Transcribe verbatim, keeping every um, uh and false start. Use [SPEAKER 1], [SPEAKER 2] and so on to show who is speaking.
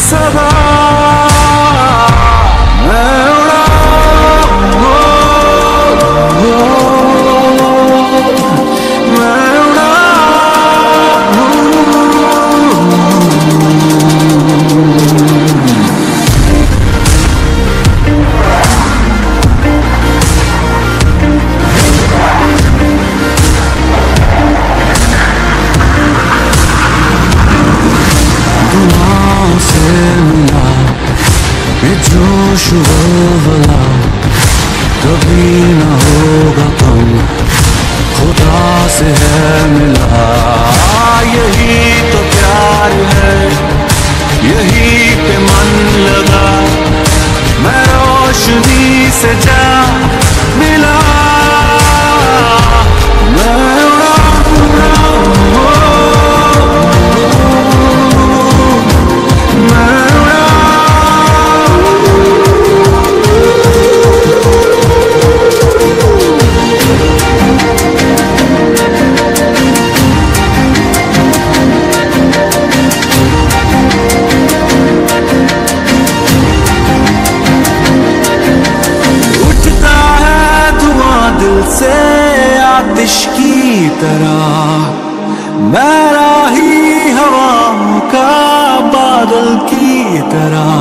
[SPEAKER 1] सदा मैं उड़ाऊं, मैं उड़ाऊं। दुआओं से मिला ये जोश वो वाला कभी न होगा कम, खुदा से है मिला। यही तो प्यार है, यही पे मन लगा, मैं रोशनी से जा मिला। मैं उड़ाऊं, मैं से आतिश की तरह, मैं राही हवाओं का बादल की तरह।